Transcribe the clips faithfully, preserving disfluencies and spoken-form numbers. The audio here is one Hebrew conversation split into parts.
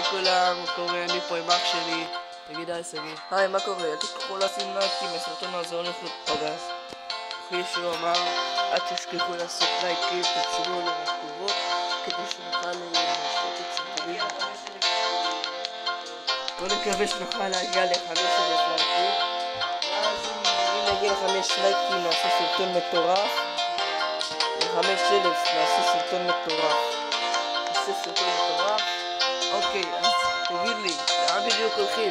היי כולם, קורא, אני פה עם אח שלי. תגיד היי שגיא. היי, מה קורה? אל תשכחו לשים לייקים, הסרטון הזה הולך להיות פגז. כפי שהוא אמר, אל תשכחו לעשות לייקים, תקשיבו לתגובות, כדי שנוכל לעשות את סרטונים. בוא נקווה שנוכל להגיע לחמש אלף לייקים. ואז אם נגיע לחמש לייקים נעשה סרטון מטורף. לחמש אלף נעשה סרטון מטורף. נעשה סרטון מטורף. אוקיי, אז תגיד לי, לאן בדיוק הולכים?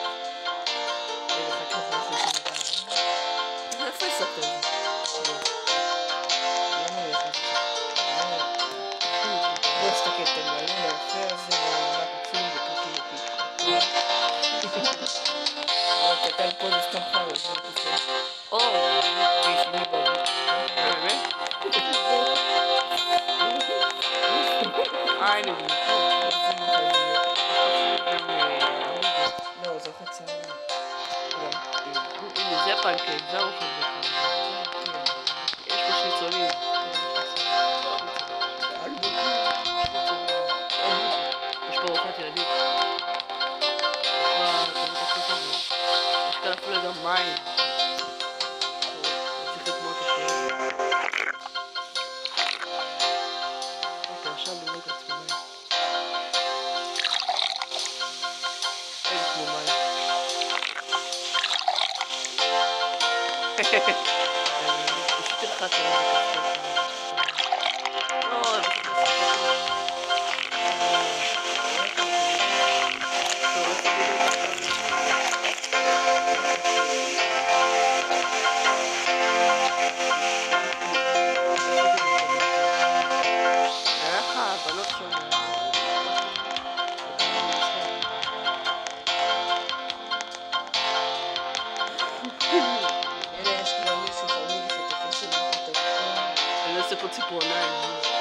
איפה הסרטון? בוא נסתכל את המעלים היפה הזה, מה קצים וקקי אותי. אבל קטן פה זה סתם חרא, זה כזה. או, ויש לי בזה. באמת? אה, הנה זה מפה. לא, זה חצי. הנה, זה פנקייק, זה אוכל בכלל. יש פה שניצולים. יש פה ארוחת ילדים. יש כאן אפילו גם מים. צריך לתמות את השני. אוקיי, עכשיו נראה את עצמי מים. אין כמו מים. פשוט תלחץ על זה. לא, אני עושה פה ציפורניים.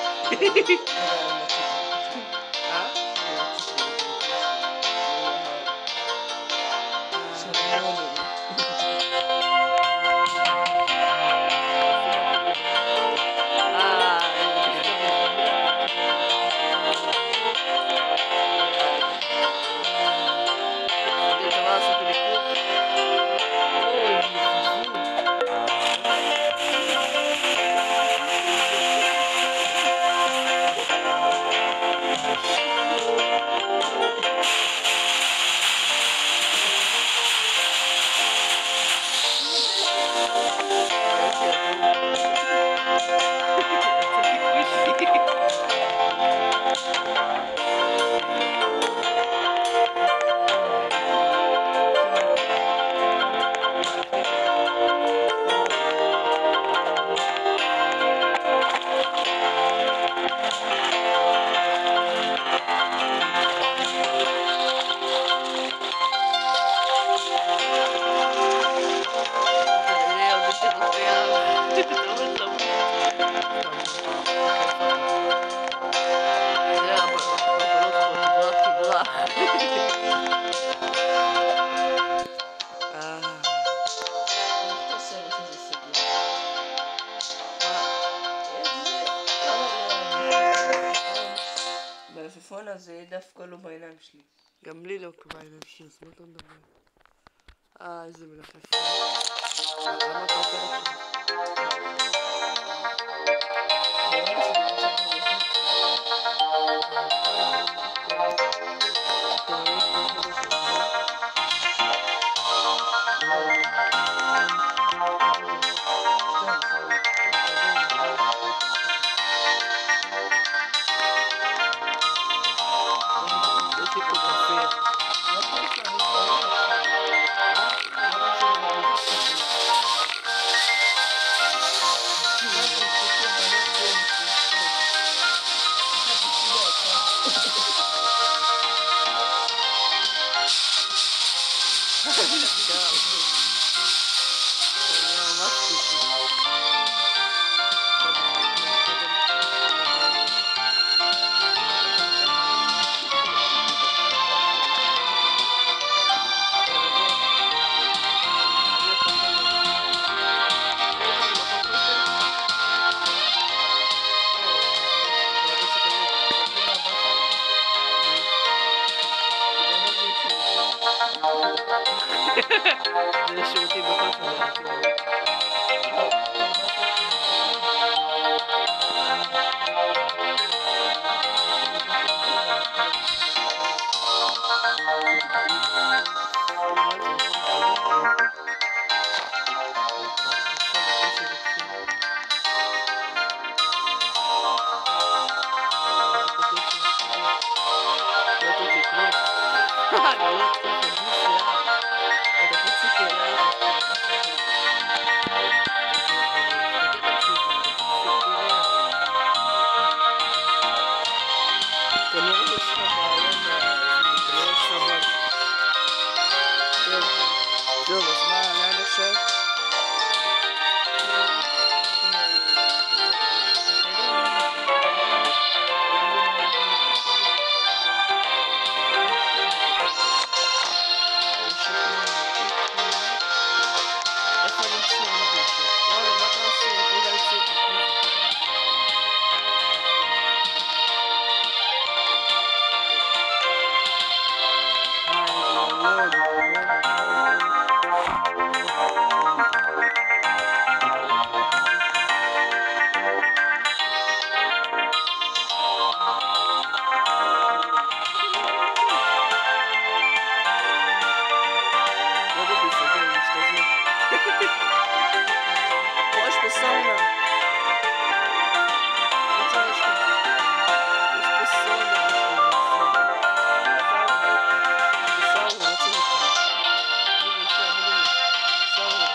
המלפפון הזה דווקא לא בעיניים שלי. גם לי לא בעיניים שלי, אז מה אתה מדבר? אה, איזה מלפפון. למה אתה עושה את זה? זה שירותים בכל חדר. טוב, אז מה, לאן עכשיו? איפה נמצא לגשת? יאללה, מה אתה עושה? תודה לצאת. יש פה סאונה. יש פה סאונה. סאונה, סאונה.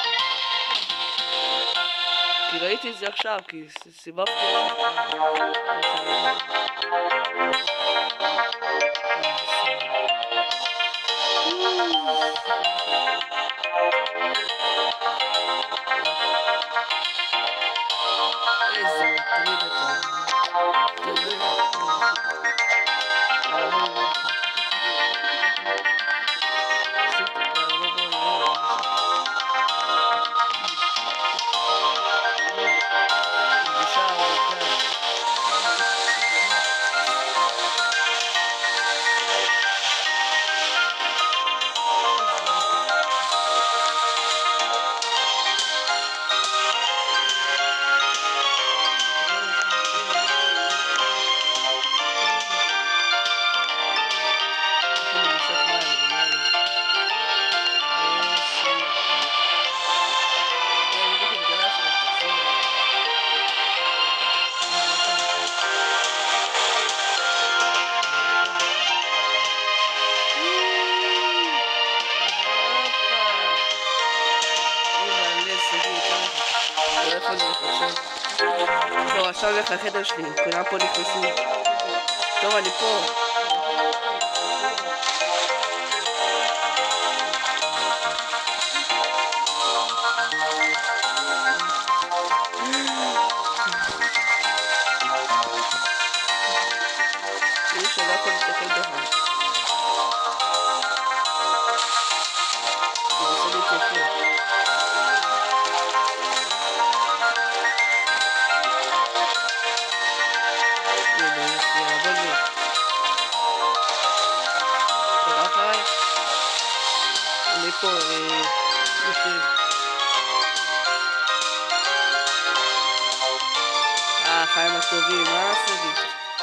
כי ראיתי את זה עכשיו, כי סיבבתי איזה מטריד אתה. טוב, עכשיו הולך לחדר שלי, כולם פה נכנסים. טוב, אני פה. אי אפשר, לא יכול להתקל בהם. זה בסדר להתקל. אני פה, יושב. אה, החיים הטובים, מה לעשות לי?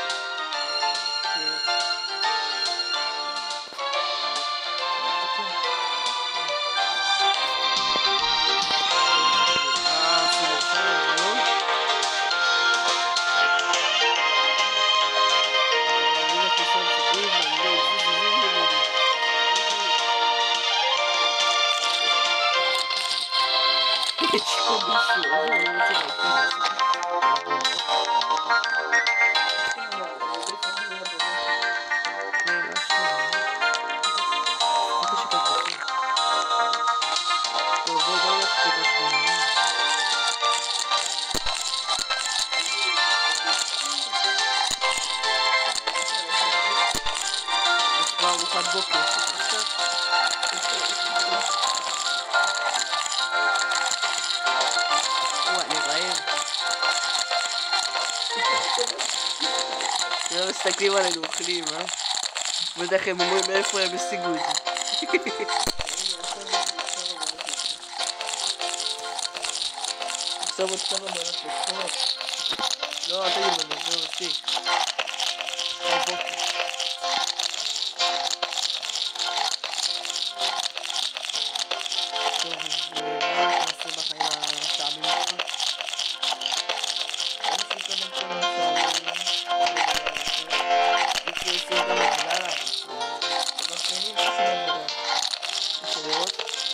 יש פה מישהו, אני לא רוצה להגיד. ארוחת בוקר. וואי, אני רעב. לא מסתכלים עלינו אוכלים, אה? בטח הם אומרים מאיפה הם השיגו את זה. עכשיו עוד כמה מעלות לפחות. לא, אל תגיד לנו, זה מספיק. בבוקר. טוב, אז מה אתה עושה בחיים המשעממים שלך? אני עושה קודם כל משעמם. יש לי עושים גם עבודה. דבר שני, עושים עבודה. רוצה לראות?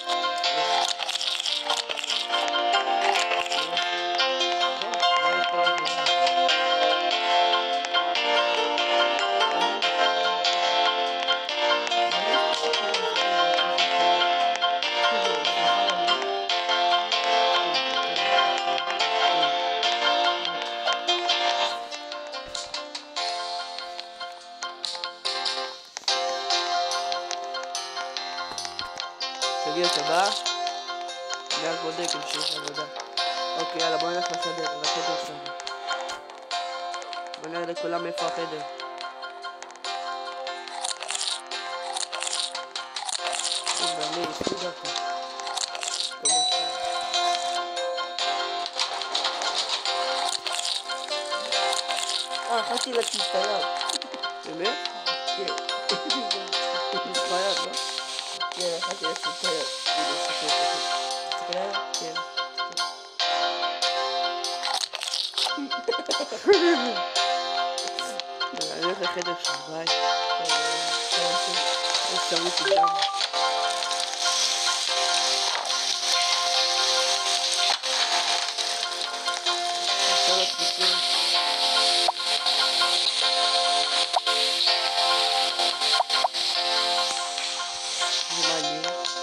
תגיד, אתה בא? אני רק בודק אם שיש עבודה. אוקיי, יאללה, בוא נלך לחדר, לחדר שלנו. בוא נראה לכולם איפה החדר. ואני, יש לי דקה. טוב, אה, יכלתי להציל את היד. באמת? כן. יש לך יד, לא? כן, יכלתי להציל את היד. כאילו, תסתכל, תסתכל. תסתכל עליי? כן. אני הולך לחדר שלך, ביי. כן, כן. יש שם לי פיג'מה. אפשר לתפסים. זה מעניין.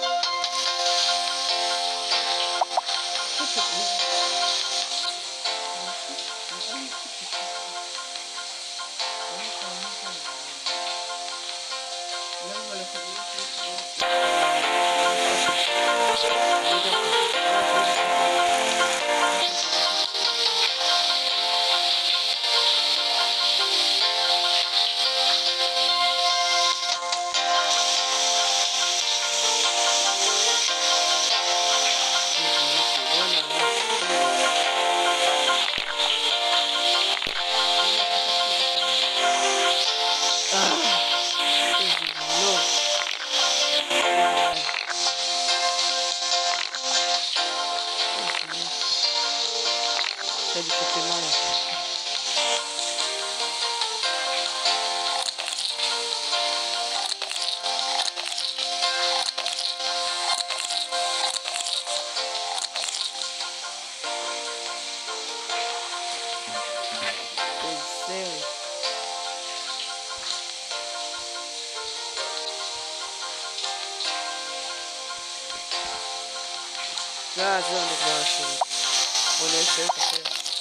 Tadi sepi malam. Sério. Ah, já me dá assim. Olhei certo aqui.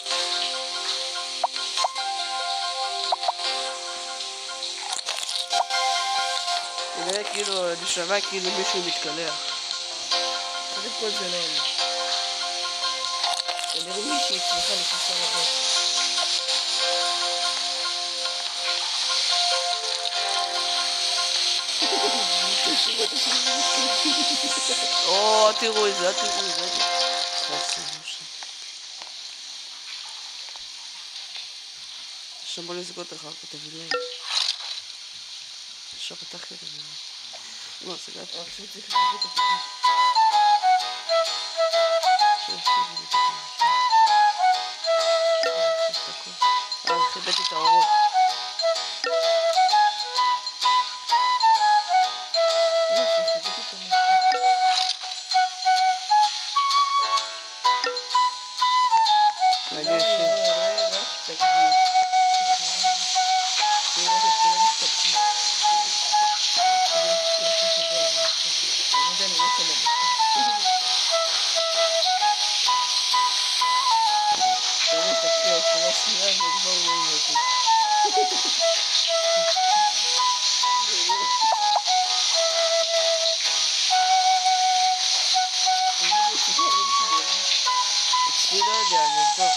נראה כאילו, אני שומע כאילו מישהו מתקלח. קודם כל זה לא אני. זה נראה מישהי, סליחה, נכנסה לבית. או, תראו את זה, תראו את זה. שם בוא לסגור אחר כך, תביא לי. עכשיו פתחתי את זה. לא, סגרת. עכשיו צריך להביא את הפגיעה. עכשיו תביא לי את הכל. אה, חיבאתי את האורות. מעניין ש... אצלי לא יודע, נבדוק.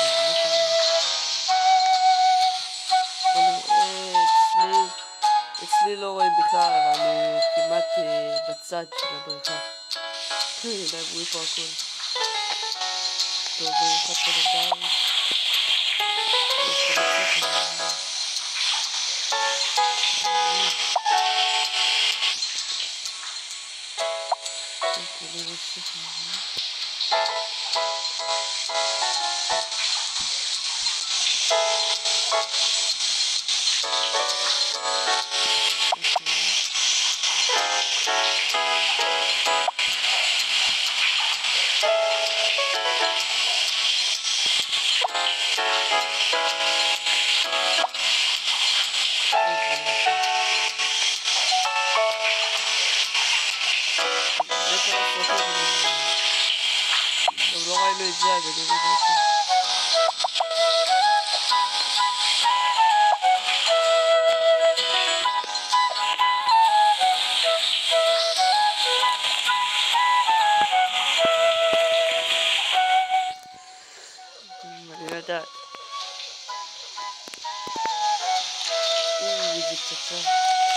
אצלי לא רואים בכלל, אבל אני כמעט בצד של הבריכה. הנה, רואים פה הכל. טוב, ארוחת חלב בית. יש לך בצק. אוקיי, לרשת. טוב, לא ראינו את זה, אבל נראה את זה. אני יודעת. אוי, איזה פצצה.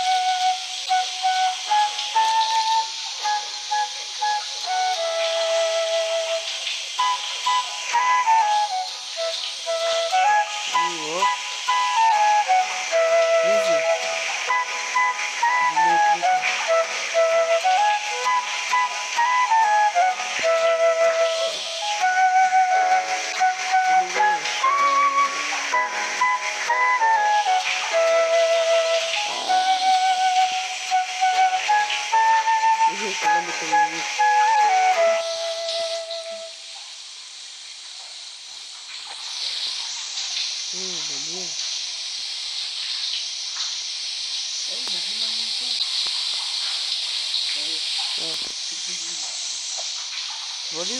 ווליום?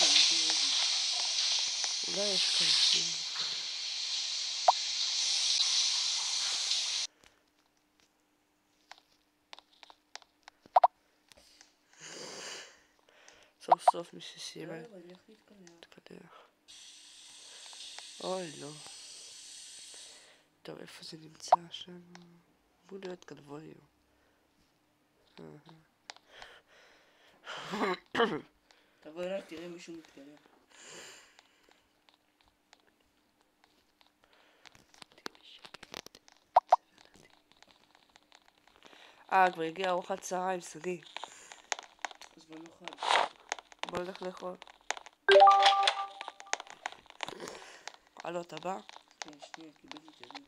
אולי יש כאן. סוף סוף מישהו סיימה. תקדח. אוי לא. טוב, איפה זה נמצא שם? בואו להיות כאן ווליום. תבוא אליי, תראה מישהו מתקדם. אה, כבר הגיע ארוחת צהריים, סגי. אז בוא נאכל. בוא נלך לאכול. הלו, אתה בא? כן, שנייה, קיבלתי את הדין.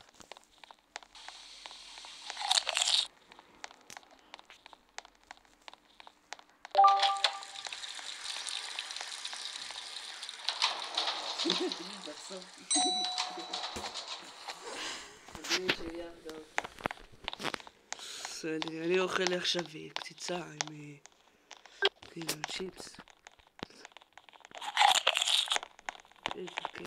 בסדר, אני אוכל עכשיו קציצה עם כאילו צ'יפס. איזה כיף.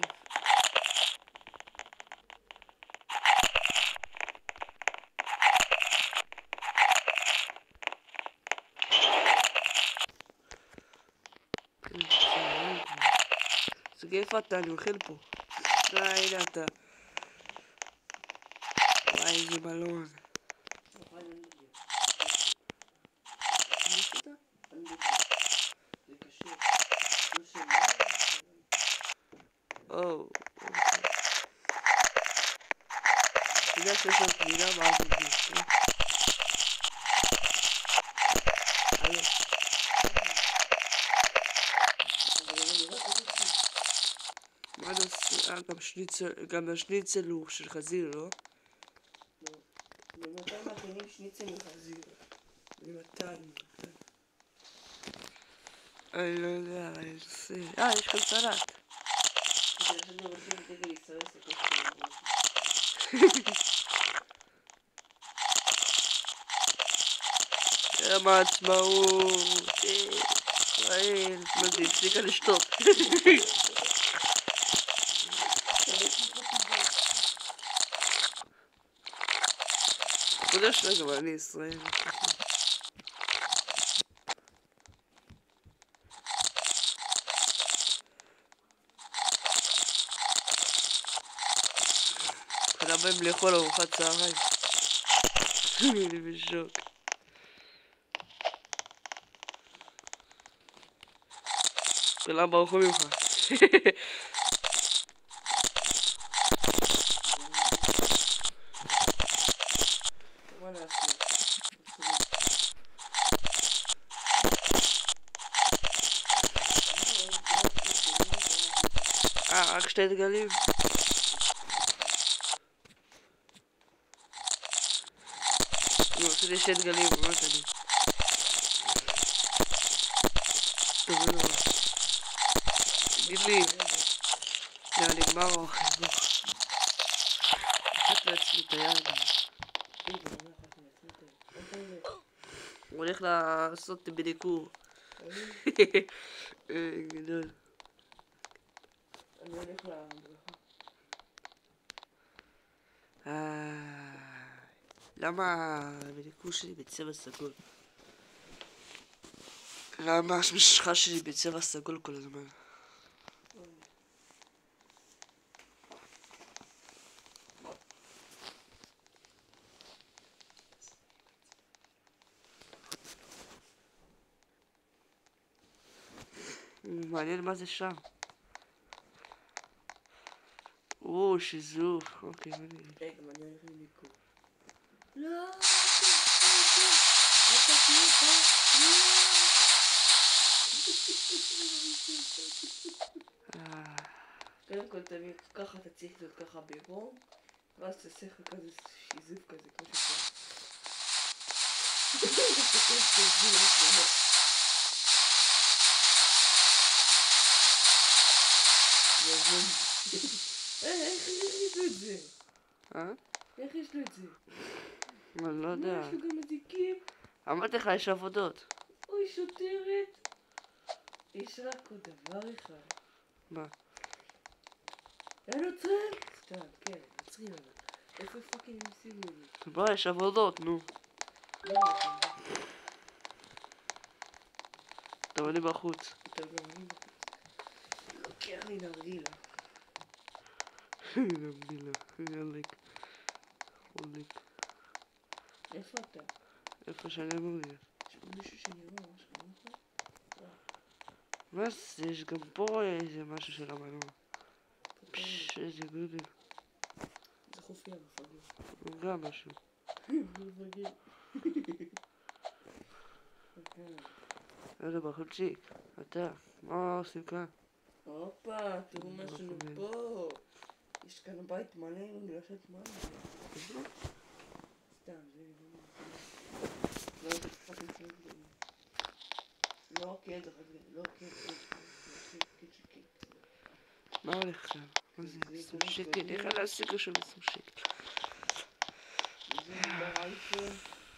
סגי, איפה אתה? אני אוכל פה. אה, הנה אתה. וואי, איזה בלון. או, אתה יודע שיש שם פנינה ואז מגיש, כן? הלו. מה נעשה? אה, גם שניצל, גם השניצל הוא של חזיר, לא? לא. ממתי מכינים שניצל מחזיר? ממתי? אני לא יודע, אבל אני עושה... אה, יש כאן סלט. יום העצמאות, ישראל, מה זה, הפסיקה לשתות. תודה שלה, גם אני ישראל. חנה בהם לאכול ארוחת צהריים. אני בשוק. כולם ברחו ממך. מה נעשה? אה, רק שתי דגלים? נו, עשיתי שתי דגלים, מה תגיד? טוב, לא. תגיד לי, זה נגמר האוכל, בוא. אחת לעצמי את היד. הוא הולך לעשות בדיקור. גדול. אני הולך לבריכה. למה הבדיקור שלי בצבע סגול? למה המשחה שלי בצבע סגול כל הזמן? מעניין מה זה שם. או, שיזוף, אוקיי, מעניין. רגע, אני הולך לביקור. לא, אתה תהיה בה. קודם כל תמיד ככה אתה צריך להיות ככה בעירום, ואז תעשה לך כזה שיזוף כזה, כמו שפה. איך יש לו את זה? אה? איך יש לו את זה? אני לא יודע. יש לו גם אזיקים? אמרתי לך, יש עבודות. אוי, שוטרת. יש רק עוד דבר אחד. מה? אין עוצרים? סתם, כן, עוצרים אבל. איפה פאקינג הם שימו לי? בוא, יש עבודות, נו. טוב, אני בחוץ. טוב, גם אני בחוץ. לוקח לי נרגילה. נרגילה, חולק. חולק. איפה אתה? איפה שאני אמור להיות. יש פה מישהו שנראה ממש כמוך? מה זה? יש גם פה איזה משהו של המנוע. פשש, איזה גודל. זה חוף ים, מפגר. גם משהו. מפגר. איזה בחולצ'יק. אתה, מה עושים כאן? הופה, תראו מה יש לנו פה. יש כאן בית מלא עם גלשת מים. סתם, זה לא זה פאקינג סביב גדולים. לא קד, לא קד, מה הולך כאן? מה זה? עשרים שקל? איך אני להשיג עכשיו עשרים שקל? זה ברייפל.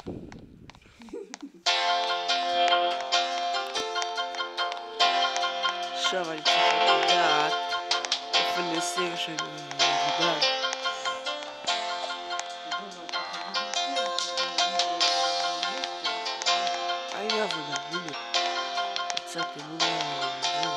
עכשיו אני צריך לדעת איפה אני אשיג שאני עבודה. הנה עבודה, הנה. יצאתי מול ה...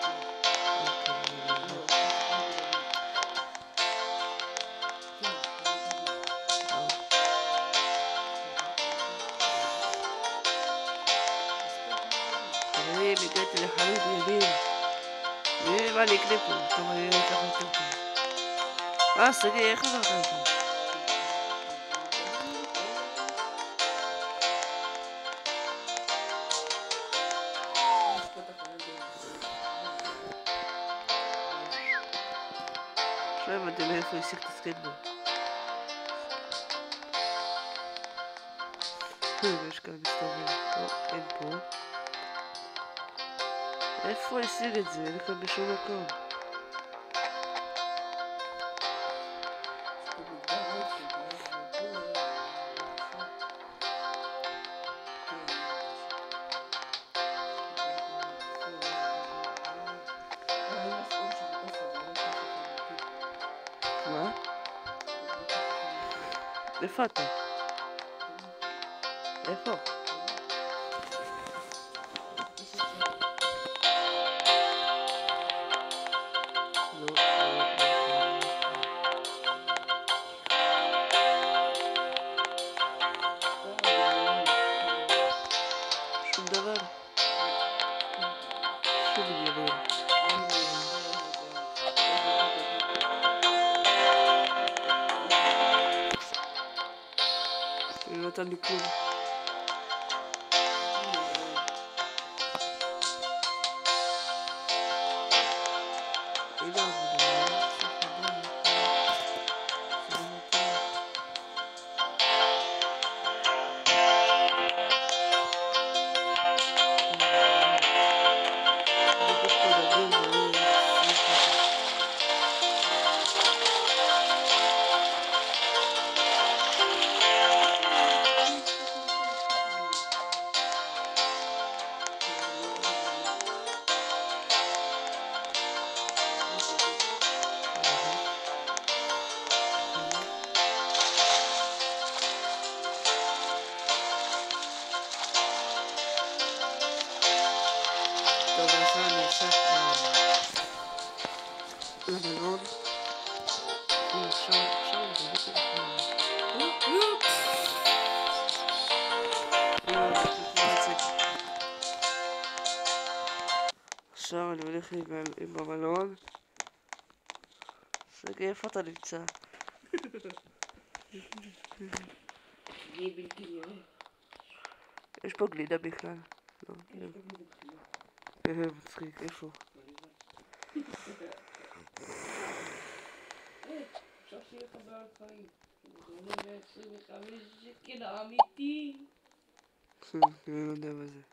חברים, הגעתי לחנות ילדים. ואין מה לקנה פה, טוב, אני אקח יותר טוב. אה, סגי, איך עזרת לך? עכשיו הבנתי מאיפה השיג את הסקייטבורד. יש כאן מסתובב. לא, אין פה. איפה השיג את זה? אין כאן בשום מקום. מה? איפה אתה? איפה? שום דבר. שום דבר. נתן לי כלום. טוב, עכשיו אני אשך למלון. עכשיו, עכשיו אני בדיוק עכשיו אני הולך עם במלון. סגי, איפה אתה נמצא? יש פה גלידה בכלל? לא, מצחיק, איפה? אפשר שיהיה לך בעל חיים. זה עולה מאה-עשרים וחמש שקל אמיתי. אני לא יודע מה זה.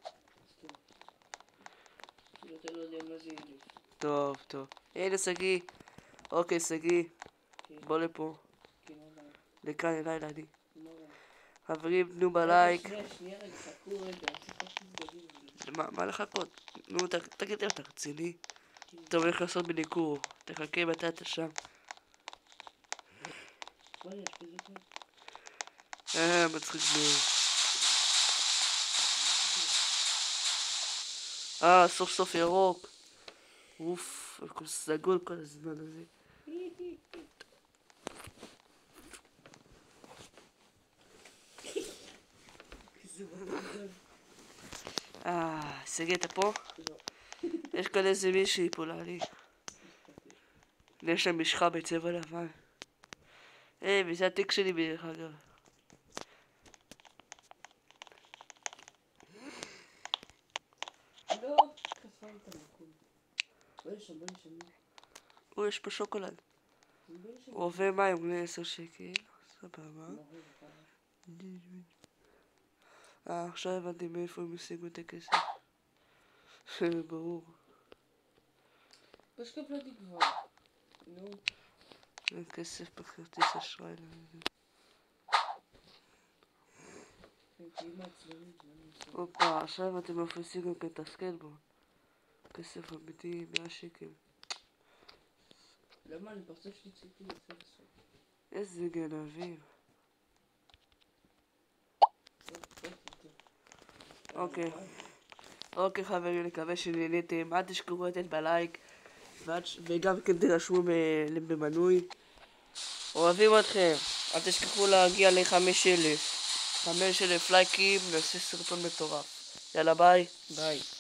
אתה לא יודע מה זה אלף. טוב, טוב. הנה סגי. אוקיי, סגי. בוא לפה. לכאן, אליי, לידי. חברים, תנו בלייק. שנייה, שנייה, רגע, חכו רגע. מה לחכות? נו, תגיד לי, אתה רציני? אתה הולך לעשות בניקור. תחכה מתי אתה שם. אה, מצחיק מאוד. אה, סוף סוף ירוק. אוף, הכל סגול כל הזמן הזה. אה, סגי, אתה פה? יש כאן איזה מישהי פה לעלי. יש לה משחה בצבע לבן. היי, וזה התיק שלי בדרך אגב. לא, חסר את המקום. בוא לשם, בוא לשם. או, יש פה שוקולד. הוא עובר מים, עולה עשר שקל. סבבה. אה, עכשיו הבנתי מאיפה הם השיגו את הכסף. ברור. פשוט לא תקבע. נו. אין כסף בכרטיס אשראי. הופה, עכשיו אתם איפה השיגו את הסקייטבורד. כסף אמיתי, מאה שקל. למה אני פרצה שלי ציפי לצד הסוף? איזה גנבים. אוקיי. אוקיי חברים, אני מקווה שנהניתם. אל תשכחו לתת בלייק. וגם כן תרשמו במנוי. אוהבים אתכם. אל תשכחו להגיע ל-חמישה אלף. חמישה אלף לייקים, נעשה סרטון מטורף. יאללה ביי. ביי.